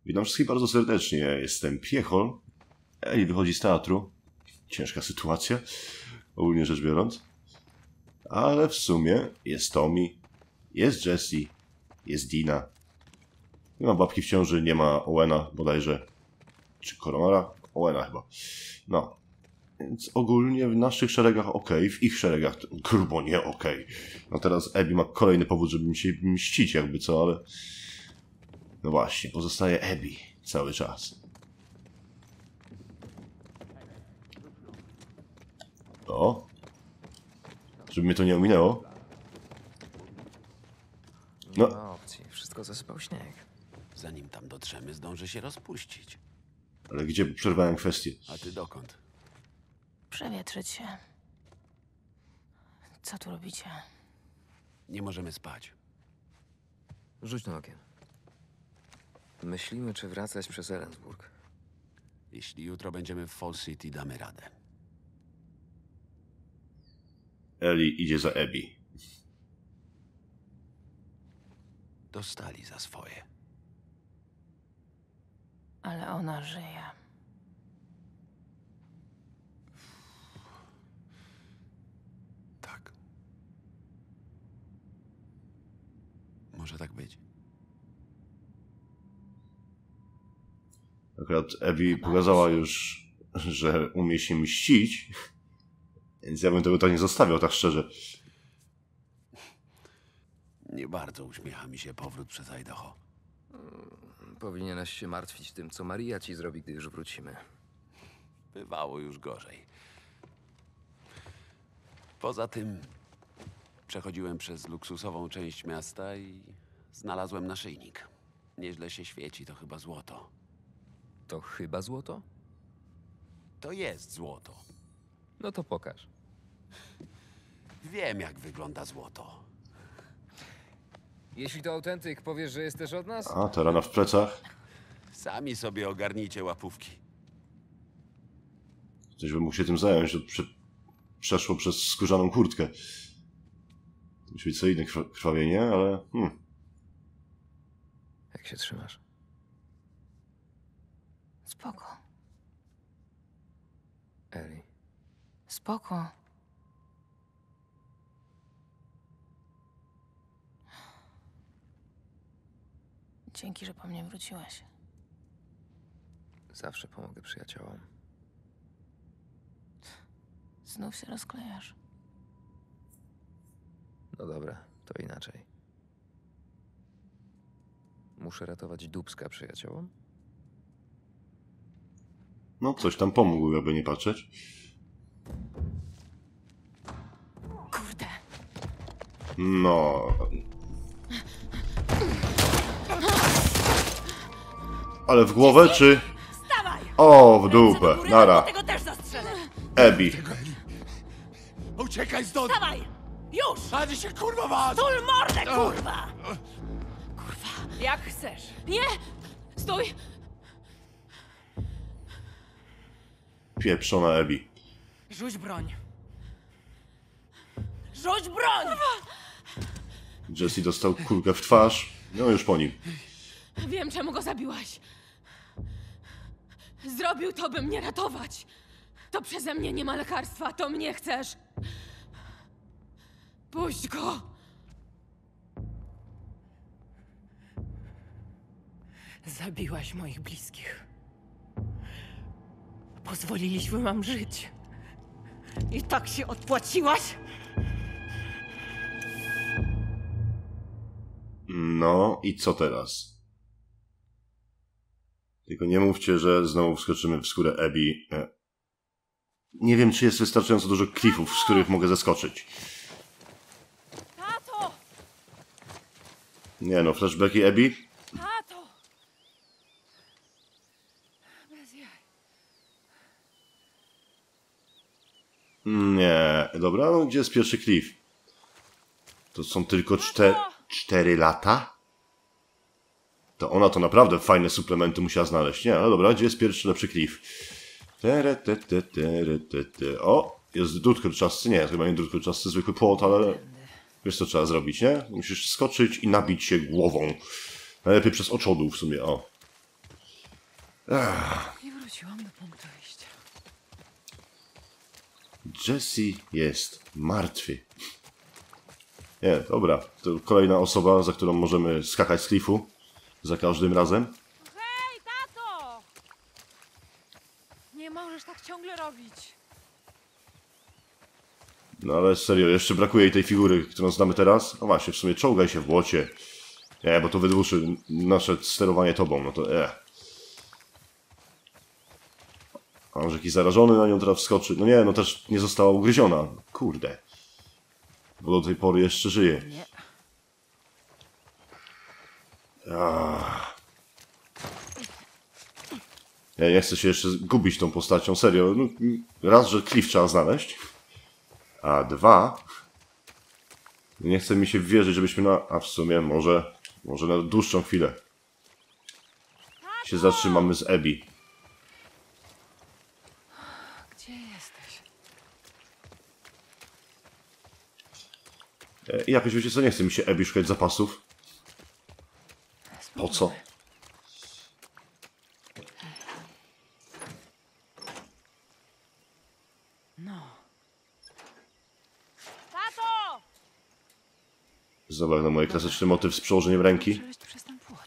Witam wszystkich bardzo serdecznie. Ja jestem Piechol. Eli wychodzi z teatru. Ciężka sytuacja, ogólnie rzecz biorąc. Ale w sumie jest Tommy, jest Jessie, jest Dina. Nie ma babki w ciąży, nie ma Owena bodajże. Czy Koronara? Owena chyba. No. Więc ogólnie w naszych szeregach ok, w ich szeregach grubo nie ok. No teraz Abby ma kolejny powód, żeby mi się mścić jakby co, ale... No właśnie, pozostaje Abby cały czas. O! Żeby mnie to nie ominęło. Nie ma opcji, wszystko zasypał śnieg. Zanim tam dotrzemy, zdąży się rozpuścić. Ale gdzie przerwałem kwestię? A ty dokąd? Przewietrzyć się. Co tu robicie? Nie możemy spać. Rzuć na okiem. Myślimy, czy wracać przez Ellensburg. Jeśli jutro będziemy w Fall City, damy radę. Eli idzie za Abby. Dostali za swoje. Ale ona żyje. Tak. Może tak być. Akurat Abby pokazała już, że umie się mścić. Więc ja bym tego tak nie zostawiał, tak szczerze. Nie bardzo uśmiecha mi się powrót przez Idaho. Powinieneś się martwić tym, co Maria ci zrobi, gdy już wrócimy. Bywało już gorzej. Poza tym przechodziłem przez luksusową część miasta i znalazłem naszyjnik. Nieźle się świeci, to chyba złoto. To chyba złoto? To jest złoto. No to pokaż. Wiem, jak wygląda złoto. Jeśli to autentyk, powiesz, że jesteś od nas? A, ta rana w plecach. Sami sobie ogarnijcie łapówki. Ktoś by mógł się tym zająć, to przeszło przez skórzaną kurtkę. To musi być co inne krwawienie, ale... Jak się trzymasz? Spoko. Eli. Spoko. Dzięki, że po mnie wróciłeś. Zawsze pomogę przyjaciołom. Znów się rozklejasz. No dobra, to inaczej. Muszę ratować Dubska przyjaciołom? No, coś tam pomógł, jakby nie patrzeć. Kurde. No... Ale w głowę, czy... Stawaj! O, w dupę. Nara. Tego też zastrzelę! Abby. Uciekaj stąd! Stawaj! Już! Ani się kurwa was! Tul mordę, kurwa! Kurwa, jak chcesz. Nie! Stój! Pieprzona Abby. Rzuć broń. Rzuć broń! Jesse dostał kulkę w twarz. No już po nim. Wiem, czemu go zabiłaś. Zrobił to, by mnie ratować. To przeze mnie nie ma lekarstwa, to mnie chcesz. Puść go! Zabiłaś moich bliskich. Pozwoliliśmy wam żyć. I tak się odpłaciłaś? No i co teraz? Tylko nie mówcie, że znowu wskoczymy w skórę Abby. Nie wiem, czy jest wystarczająco dużo klifów, z których mogę zeskoczyć. Tato! Nie no, flashbacki Abby? Tato! Bez jaj. Nie. Dobra, no gdzie jest pierwszy klif? To są tylko 4 lata? To ona to naprawdę fajne suplementy musiała znaleźć. Nie, no dobra, gdzie jest pierwszy lepszy klif? O, jest drut kolczasty. Nie, chyba nie drut kolczasty, zwykły płot, ale wiesz co trzeba zrobić, nie? Musisz skoczyć i nabić się głową. Najlepiej przez oczodół w sumie, o. I wróciłam do punktu wyjścia. Jesse jest martwy. Nie, dobra. To kolejna osoba, za którą możemy skakać z klifu. Za każdym razem. Hej, tato! Nie możesz tak ciągle robić. No ale serio, jeszcze brakuje jej tej figury, którą znamy teraz. No właśnie, w sumie czołgaj się w błocie. Nie, bo to wydłuży nasze sterowanie tobą, no to A może jakiś zarażony na nią teraz wskoczy? No nie, no też nie została ugryziona. Kurde. Bo do tej pory jeszcze żyje. Nie. Ja nie chcę się jeszcze gubić tą postacią, serio. No, raz, że Cliff trzeba znaleźć. A dwa... Nie chce mi się wierzyć, żebyśmy A w sumie może na dłuższą chwilę się zatrzymamy z Abby. Gdzie jesteś? I jakoś wiecie co, nie chce mi się Abby szukać zapasów. Po co? No. Tato! Zobacz na mój klasyczny motyw z przełożeniem ręki. Przejść przez ten płot.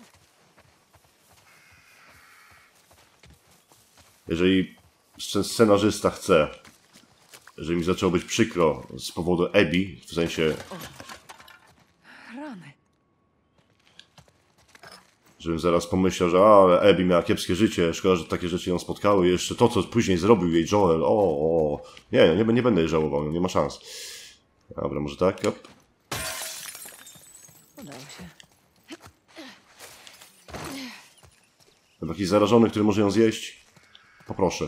Jeżeli scenarzysta chce, jeżeli mi zaczęło być przykro z powodu Abby, w sensie, Rany. żebym zaraz pomyślał, że ale Abby miała kiepskie życie, szkoda, że takie rzeczy ją spotkały i jeszcze to, co później zrobił jej Joel, nie będę jej żałował, nie ma szans. Dobra, może tak, hop. Udało się. Jakiś zarażony, który może ją zjeść? Poproszę.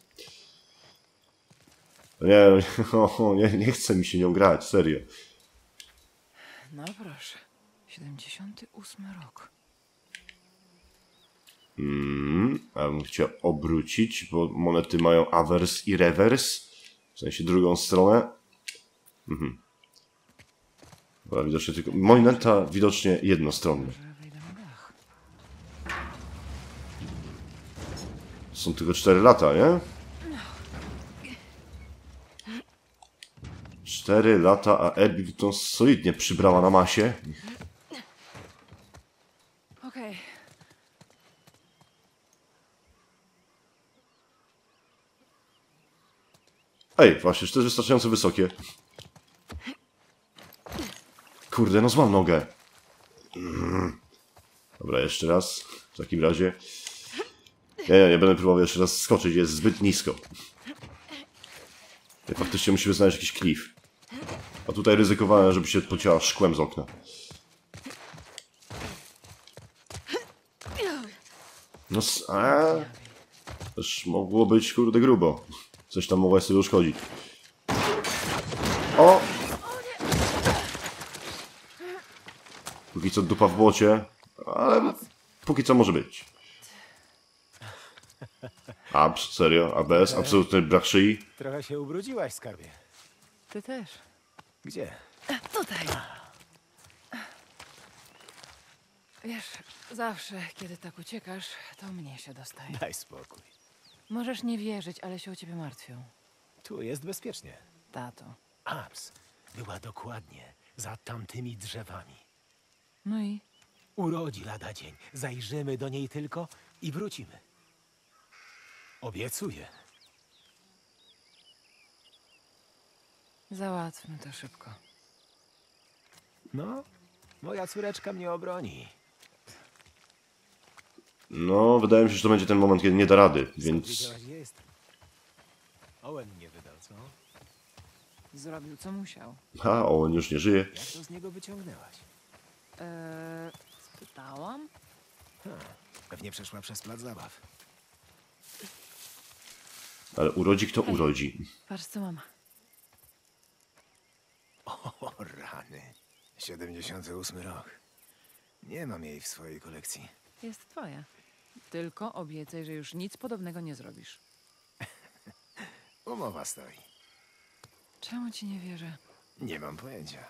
Nie chce mi się nią grać, serio. No proszę. 78 rok. Ja bym chciał obrócić, bo monety mają awers i rewers. W sensie drugą stronę. Dobra, widocznie tylko... Moneta widocznie jednostronna. Że wejdę na dach. Są tylko 4 lata, nie? 4 lata, a Abby to solidnie przybrała na masie. Okej. Ej, właśnie, czy to jest wystarczająco wysokie? Kurde, no złam nogę. Dobra, jeszcze raz. W takim razie. Nie będę próbował jeszcze raz skoczyć, jest zbyt nisko. Faktycznie musimy znaleźć jakiś klif. A tutaj ryzykowałem, żeby się pocięła szkłem z okna. No, też mogło być, kurde, grubo. Coś tam mogło sobie uszkodzić. O! Póki co dupa w błocie, ale póki co może być. Serio, ABS, absolutny brak szyi. Trochę się ubrudziłaś, skarbie. Ty też. Gdzie? Tutaj. Wiesz, zawsze, kiedy tak uciekasz, to mnie się dostaje. Daj spokój. Możesz nie wierzyć, ale się o ciebie martwią. Tu jest bezpiecznie. Tato. Abs była dokładnie za tamtymi drzewami. No i? Urodzi lada dzień. Zajrzymy do niej tylko i wrócimy. Obiecuję. Załatwmy to szybko. No, moja córeczka mnie obroni. No, wydaje mi się, że to będzie ten moment, kiedy nie da rady, więc... Wiedziałaś, gdzie jestem. Owen mnie wydał, co? Zrobił, co musiał. On już nie żyje. Jak to z niego wyciągnęłaś? Spytałam? Pewnie przeszła przez plac zabaw. Ale urodzi kto urodzi. Patrz, co mam. O, rany. 78 rok. Nie mam jej w swojej kolekcji. Jest twoja. Tylko obiecaj, że już nic podobnego nie zrobisz. Umowa stoi. Czemu ci nie wierzę? Nie mam pojęcia.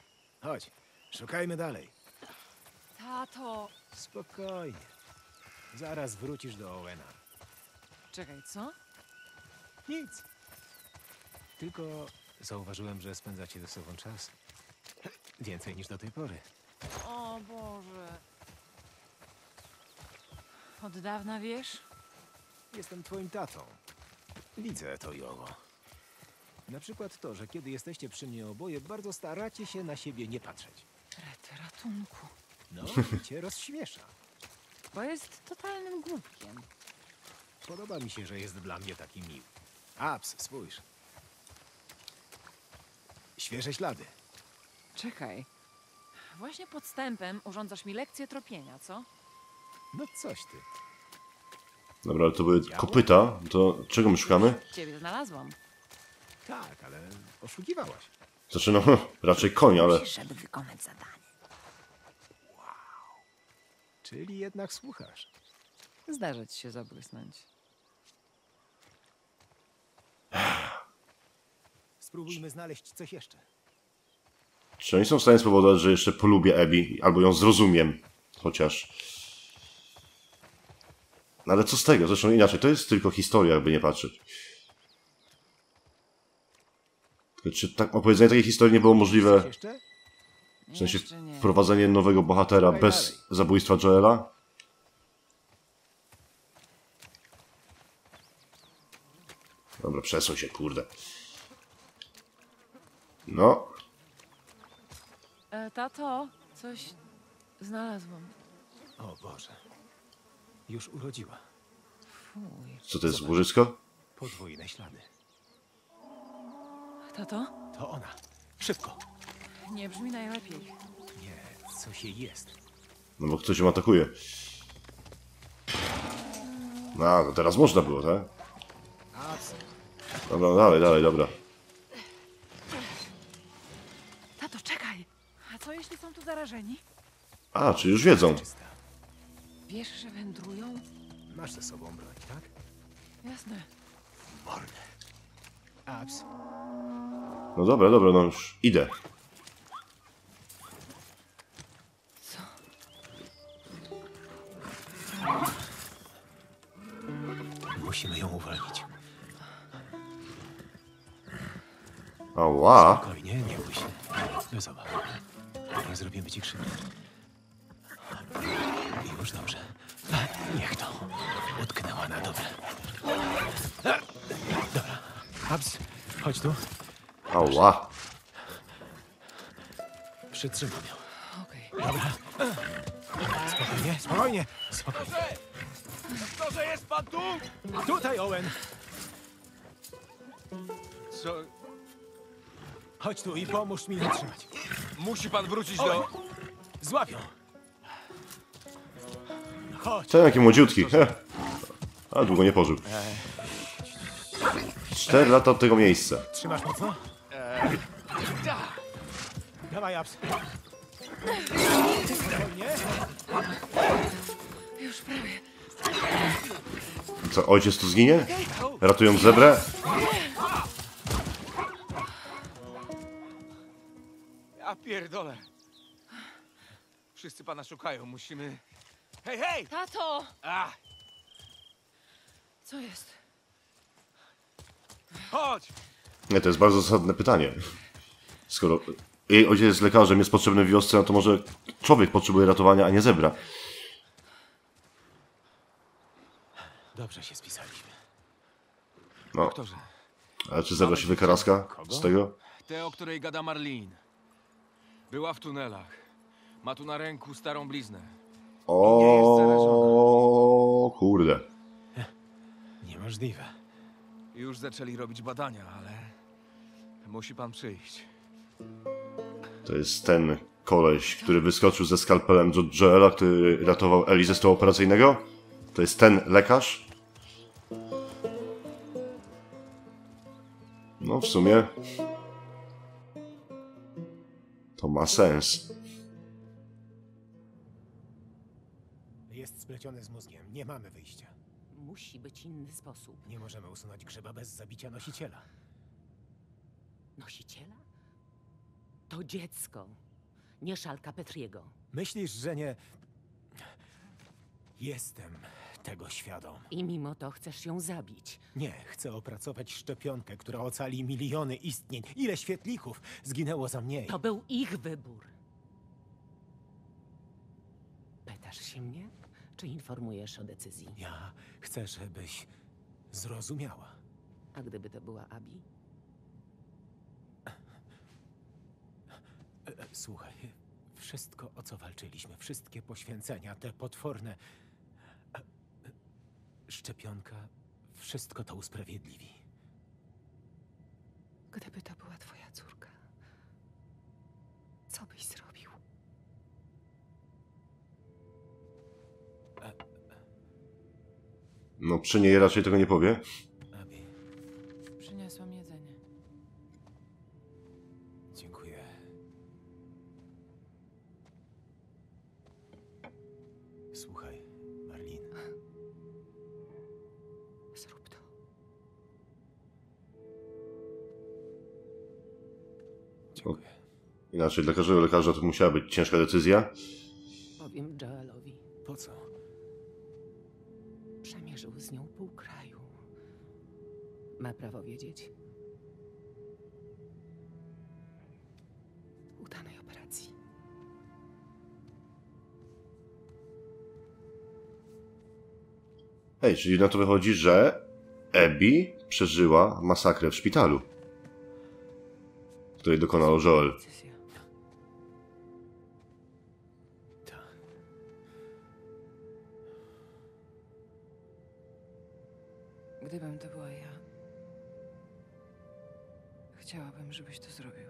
Chodź, szukajmy dalej. Tato! Spokojnie. Zaraz wrócisz do Owena. Czekaj, co? Nic. Tylko zauważyłem, że spędzacie ze sobą czas. Więcej niż do tej pory. O Boże. Od dawna wiesz? Jestem twoim tatą. Widzę to i owo. Na przykład to, że kiedy jesteście przy mnie oboje, bardzo staracie się na siebie nie patrzeć. Rety ratunku. No, i cię rozśmiesza. Bo jest totalnym głupkiem. Podoba mi się, że jest dla mnie taki miły. Abs, spójrz. Świeże ślady. Czekaj. Właśnie podstępem urządzasz mi lekcję tropienia, co? No coś ty. Dobra, ale to były kopyta. To czego my szukamy? Ciebie znalazłam. Tak, ale oszukiwałaś. Znaczy, no, raczej koń, ale... Musisz, żeby wykonać zadanie. Czyli jednak słuchasz. Zdarza ci się zabłysnąć. Spróbujmy znaleźć coś jeszcze. Czy oni są w stanie spowodować, że jeszcze polubię Abby, albo ją zrozumiem? Chociaż... No ale co z tego? Zresztą inaczej, to jest tylko historia, jakby nie patrzeć. Tylko czy tak, opowiedzenie takiej historii nie było możliwe, Coś jeszcze? w sensie Jeszcze nie. wprowadzenie nowego bohatera Słuchaj bez dalej. zabójstwa Joela? Dobra, przesuń się, kurde. No, Tato, coś znalazłam. O Boże. Już urodziła. Fuj. co to jest, łożysko? Podwójne ślady. Tato? To ona. Szybko. Nie brzmi najlepiej. Nie, coś jej jest. No bo ktoś ją atakuje. No, to teraz można było, tak? Abs. Dobra, dalej, dalej, dobra. Tato, czekaj! A co jeśli są tu zarażeni? A, czy już wiedzą. Czysta. Wiesz, że wędrują? Masz ze sobą broń, tak? Jasne. Mordę. Abs. No dobra, dobra, no już idę. Co? Musimy ją uwolnić. Ała. Spokojnie, nie bój się. Bez obaw. Nie zrobimy ci krzywdy. Już dobrze. Niech to. Utknęła na dobre. Dobra. Abs, chodź tu. Ała. Przytrzymam ją. Okej. Spokojnie, spokojnie. Spokojnie. Doktorze, jest pan tu? Tutaj, Owen. Co? Chodź tu i pomóż mi ją trzymać. Musi pan wrócić Owen. do... Złap ją. Chodź. Ten jaki młodziutki. Heh. A długo nie pożył. 4 lata od tego miejsca. Trzymasz mocno? Dawaj, Abs. Spokojnie. Już prawie. Co, ojciec tu zginie? Ratują zebrę? Ja pierdolę. Wszyscy pana szukają, musimy... Hej, hej! Tato! A, Co jest? chodź! Nie, to jest bardzo zasadne pytanie. Skoro jej ojciec jest lekarzem, jest potrzebny w wiosce, no to może człowiek potrzebuje ratowania, a nie zebra. Dobrze się spisaliśmy. No, Doktorze, ale czy zebra się wykaraska z tego? tę, o której gada Marlin. Była w tunelach. Ma tu na ręku starą bliznę. Nie jest O, kurde. Niemożliwe. Już zaczęli robić badania, ale... Musi pan przyjść. To jest ten koleś, który wyskoczył ze skalpelem do Joela, który ratował Eli ze stołu operacyjnego? To jest ten lekarz? No w sumie... To ma sens. Jest spleciony z mózgiem. Nie mamy wyjścia. Musi być inny sposób. Nie możemy usunąć grzyba bez zabicia nosiciela. Nosiciela? To dziecko, nie szalka Petriego. Myślisz, że nie... Jestem tego świadom. I mimo to chcesz ją zabić. Nie, chcę opracować szczepionkę, która ocali miliony istnień. Ile świetlików zginęło za mniej? To był ich wybór. Pytasz się mnie, czy informujesz o decyzji? Ja chcę, żebyś zrozumiała. A gdyby to była Abi? Słuchaj, wszystko, o co walczyliśmy, wszystkie poświęcenia, te potworne... Szczepionka, wszystko to usprawiedliwi. Gdyby to była twoja córka, co byś zrobił? No przy niej raczej tego nie powie. Abi, Przyniosłam jedzenie. dziękuję. Słuchaj, Marlin, Zrób to. dziękuję. Inaczej, dla każdego lekarza to musiała być ciężka decyzja. Powiem Joelowi. Po co? Przemierzył z nią pół kraju. Ma prawo wiedzieć. Udanej operacji. Hej, czyli na to wychodzi, że Abby przeżyła masakrę w szpitalu, której dokonał Joel. Decyzja. Tak. Gdybym to była ja, chciałabym, żebyś to zrobił.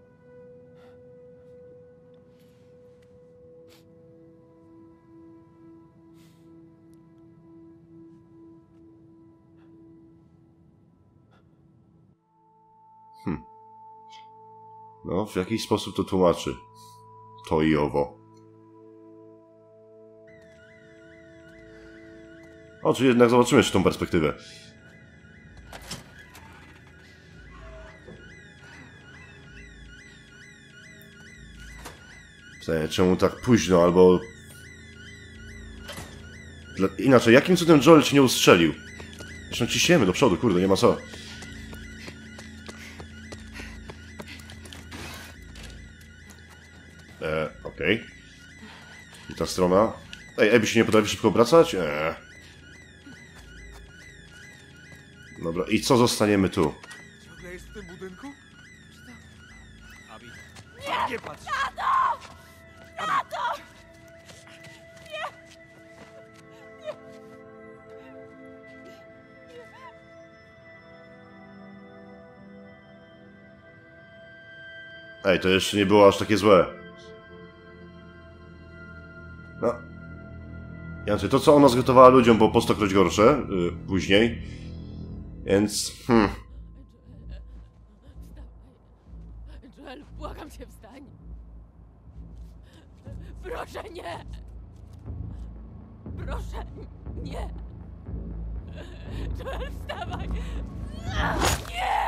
No, w jakiś sposób to tłumaczy. To i owo. O, czy jednak zobaczymy jeszcze tą perspektywę. Czemu tak późno, albo... Inaczej, jakim cudem Joel ci nie ustrzelił? Zresztą ciśniemy do przodu, kurde, nie ma co. Okej. I ta strona. Ej, Abby się nie potrafi szybko obracać? Dobra, i co zostaniemy tu? Ciągle jest w tym budynku? Abi. Nie patrz! Ej, to jeszcze nie było aż takie złe. No. Inaczej, to co ona zgotowała ludziom było po stokroć gorsze później. Więc... Joel, błagam cię, wstań. Proszę, nie! Proszę, nie! Joel, wstawaj! Nie!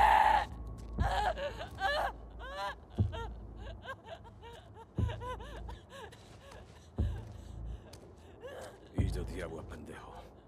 Idź do diabła, pendejo.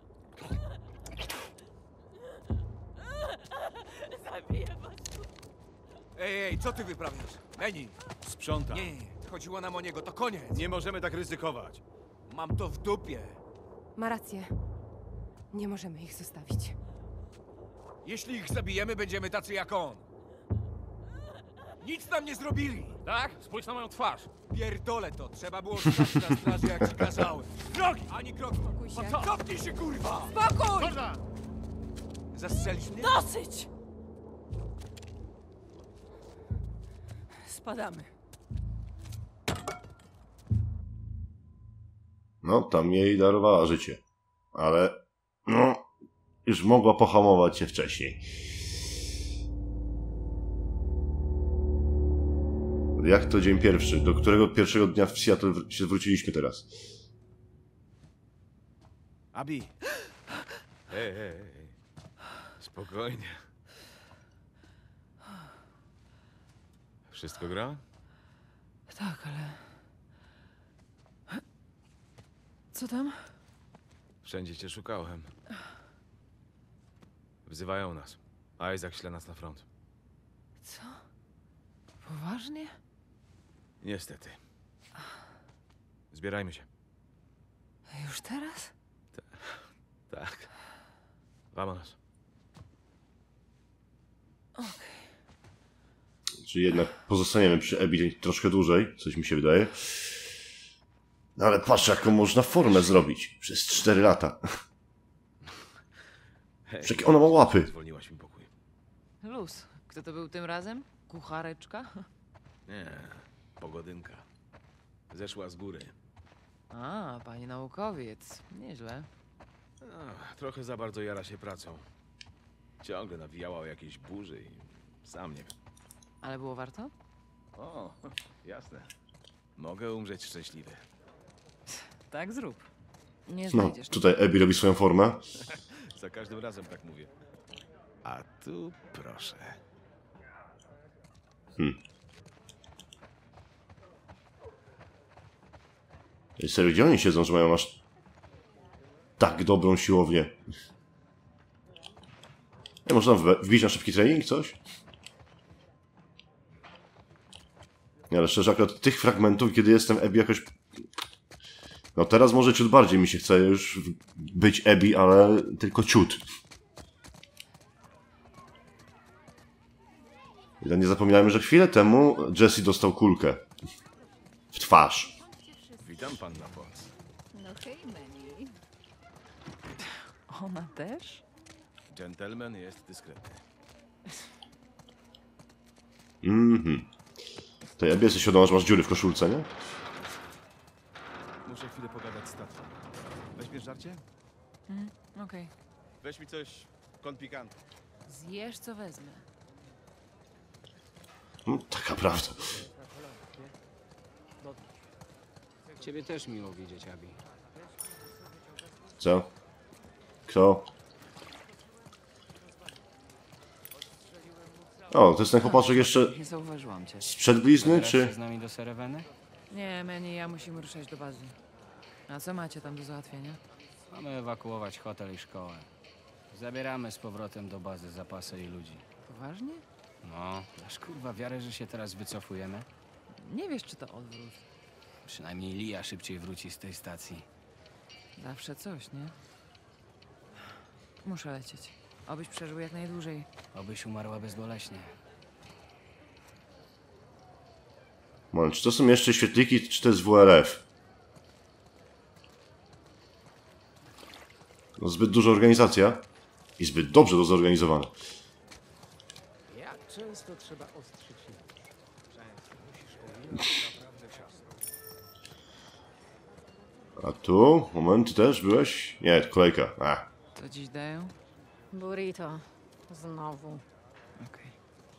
Zabiję was! Ej, co ty wyprawiasz? Meni! Sprzątam. Nie, chodziło nam o niego, to koniec! Nie możemy tak ryzykować. Mam to w dupie! Ma rację. Nie możemy ich zostawić. Jeśli ich zabijemy, będziemy tacy jak on. Nic nam nie zrobili! Tak? Spójrz na moją twarz. Pierdolę to, trzeba było stać na straży, jak ci kazałem. Drogi! Ani kroku! Spokój się. Cofnij się, kurwa! Spokój! Jordan! Zastrzelisz mnie? Dosyć! Spadamy. No, tam jej darowała życie. Ale... No... Już mogła pohamować się wcześniej. Jak to dzień pierwszy? Do którego pierwszego dnia w Seattle się zwróciliśmy teraz? Abi, Ej. Spokojnie. Wszystko gra? Tak, ale... Co tam? Wszędzie cię szukałem. Wzywają nas. Isaac śle nas na front. Co? Poważnie? Niestety. Zbierajmy się. Już teraz? Tak. Vámonos. Czyli jednak pozostaniemy przy Abby troszkę dłużej, coś mi się wydaje. No ale patrz, jaką można formę zrobić przez 4 lata. Hej, Jakie ona ma łapy. zwolniłaś mi pokój. Luz. Kto to był tym razem? Kuchareczka? Nie, pogodynka. Zeszła z góry. A, pani naukowiec. Nieźle. Trochę za bardzo jara się pracą. Ciągle nawijała o jakiejś burzy i sam nie wiem. Ale było warto? O, jasne. Mogę umrzeć szczęśliwy. Tak zrób. Nie No, znajdziesz. tutaj Abby robi swoją formę. Za każdym razem tak mówię. A tu proszę. I serio, gdzie oni siedzą, że mają aż tak dobrą siłownię? Nie, można wbić na szybki trening, coś? Nie, ale szczerze, akurat tych fragmentów, kiedy jestem Abby jakoś... No teraz może ciut bardziej mi się chce już być Abby, ale tylko ciut. I nie zapominajmy, że chwilę temu Jesse dostał kulkę w twarz. Witam, panna Potts. No hej, Manny. Ona też? Gentleman jest dyskretny. To Abby, jesteś świadoma, że masz dziury w koszulce, nie? Muszę chwilę pogadać z tatą. Weźmiesz żarcie? Okej. Weź mi coś con picante. Zjesz, co wezmę. Taka prawda. Ciebie też miło widzieć, Abby. Co? Kto? O, to jest ten chłopaczek jeszcze Nie zauważyłam cię. sprzed blizny, Zabierasz się czy... z nami do Sereweny? Nie, Manny, ja musimy ruszać do bazy. A co macie tam do załatwienia? Mamy ewakuować hotel i szkołę. Zabieramy z powrotem do bazy zapasy i ludzi. Poważnie? No, aż kurwa wiarę, że się teraz wycofujemy. Nie wiesz, czy to odwrót. Przynajmniej Lia szybciej wróci z tej stacji. Zawsze coś, nie? Muszę lecieć. Obyś przeżył jak najdłużej. Obyś umarła bezboleśnie. Moment, czy to są jeszcze świetliki, czy to jest WLF? No zbyt duża organizacja i zbyt dobrze to zorganizowane. Jak często trzeba ostrzyć A tu? Moment, ty też byłeś? Nie, kolejka. Co dziś dają? Burrito. Znowu. Okej.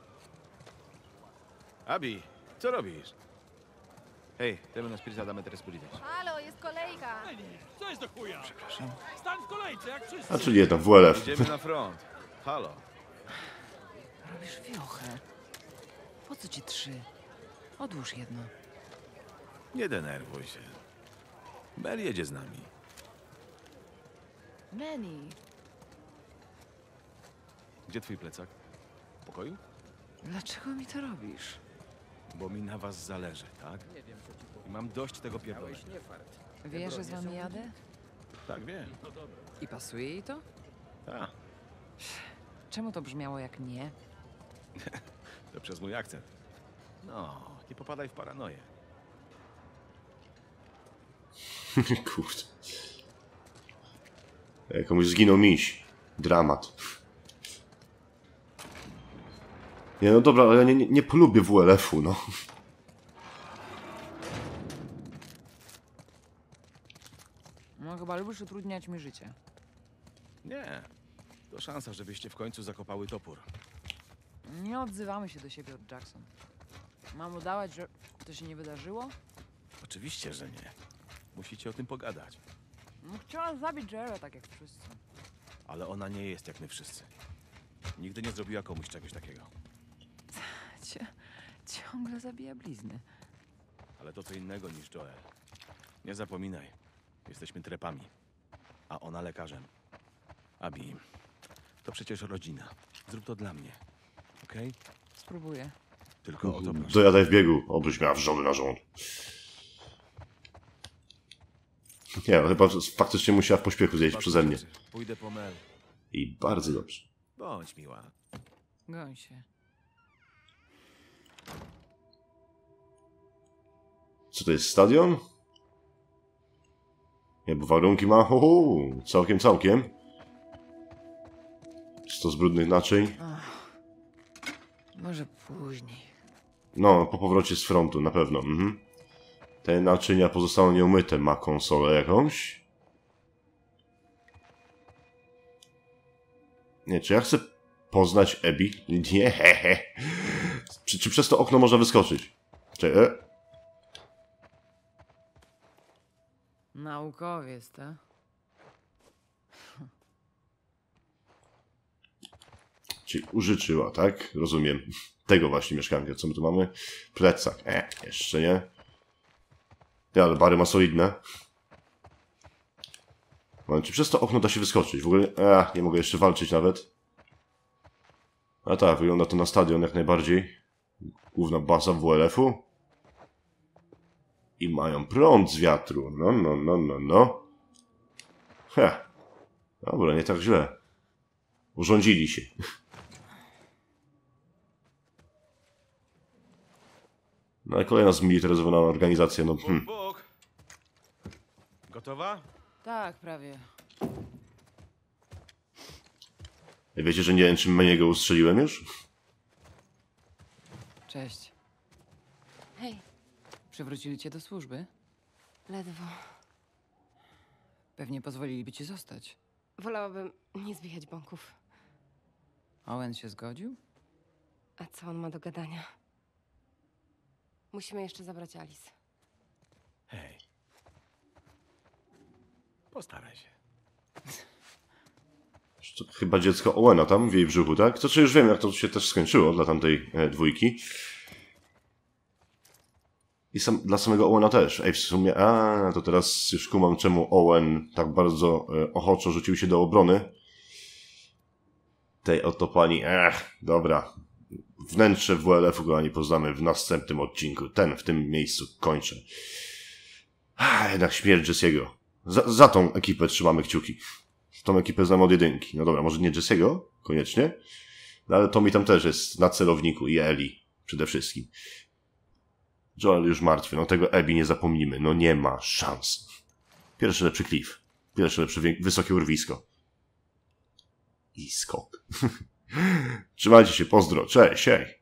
Abby, co robisz? Hej, temy na spirita damy teraz policzyć. Halo, jest kolejka. A czyli jednak WLF. Idziemy na front. Halo. Robisz wiochę. Po co ci 3? Odłóż jedno. Nie denerwuj się. Mel jedzie z nami. Manny, Gdzie twój plecak? W pokoju? dlaczego mi to robisz? Bo mi na was zależy, tak? I mam dość tego pierdolenia. Wiesz, że z wami jadę? Tak, wiem. I pasuje jej to? Tak, Czemu to brzmiało jak nie? to przez mój akcent. No, nie popadaj w paranoję. Kurde. Komuś zginął miś. Dramat. Nie, no dobra, ale ja nie polubię WLF-u, no. No chyba lubisz utrudniać mi życie. Nie. To szansa, żebyście w końcu zakopały topór. Nie odzywamy się do siebie od Jackson. Mam udawać, że to się nie wydarzyło? Oczywiście, że nie. Musicie o tym pogadać. No, chciałam zabić Jerry tak jak wszyscy. Ale ona nie jest jak my wszyscy. Nigdy nie zrobiła komuś czegoś takiego. Ciągle zabija blizny. Ale to co innego niż Joel. Nie zapominaj. Jesteśmy trepami. a ona lekarzem. Abi, to przecież rodzina. Zrób to dla mnie, okej? Spróbuję. Tylko o to proszę. Dojadaj w biegu, obyś miała wrzody na żołąd. Nie, no chyba faktycznie musiała w pośpiechu zjeść przeze mnie. Pójdę po Mel. I bardzo dobrze. Bądź miła. Goń się. Co to jest, stadion? Nie, bo warunki ma, całkiem. Czy z brudnych naczyń? Może później. No, po powrocie z frontu, na pewno. Mhm. Te naczynia pozostaną nieumyte. Ma konsolę jakąś? Nie, czy ja chcę poznać Abby? Nie, hehe. Czy przez to okno można wyskoczyć? Czekaj. Naukowiec, tak? Czyli użyczyła, tak? Rozumiem. Tego właśnie mieszkankę. Co my tu mamy? Plecak. Jeszcze nie. Ja, ale bary ma solidne. No, czy przez to okno da się wyskoczyć? W ogóle, nie mogę jeszcze walczyć nawet. A tak, wygląda to na stadion jak najbardziej. Główna baza WLF-u. I mają prąd z wiatru. No. Dobra, nie tak źle. Urządzili się. No ale kolejna zmilitaryzowana organizacja, no. Bóg! Gotowa? Tak, prawie. Wiecie, że nie wiem, czym mnie go ustrzeliłem już? Cześć. Hej, Przywrócili cię do służby? ledwo. Pewnie pozwoliliby ci zostać. Wolałabym nie zwijać bąków. Owen się zgodził? A co on ma do gadania? Musimy jeszcze zabrać Alice. Hej. Postaraj się. To chyba dziecko Owena tam w jej brzuchu, tak? To czy już wiem, jak to się też skończyło dla tamtej dwójki. I dla samego Owena też. Ej, w sumie, to teraz już kumam, czemu Owen tak bardzo ochoczo rzucił się do obrony tej oto pani. Dobra. Wnętrze WLF-u kochani poznamy w następnym odcinku. W tym miejscu kończę. Jednak śmierć Jesse'ego. Za tą ekipę trzymamy kciuki. Tą ekipę znam od jedynki. No dobra, może nie Jesse'ego koniecznie, no ale Tommy tam też jest na celowniku i Ellie przede wszystkim. Joel już martwy, no tego Abby nie zapomnimy, no nie ma szans. Pierwszy lepszy cliff, pierwsze lepsze wysokie urwisko. I skok. Trzymajcie się, pozdro, cześć, hej.